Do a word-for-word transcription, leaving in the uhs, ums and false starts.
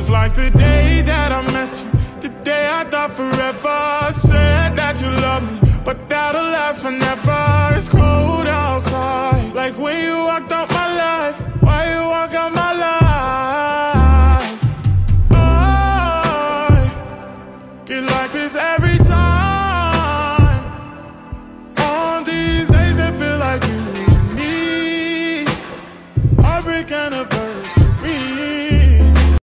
Just like the day that I met you, the day I thought forever. Said that you love me, but that'll last forever.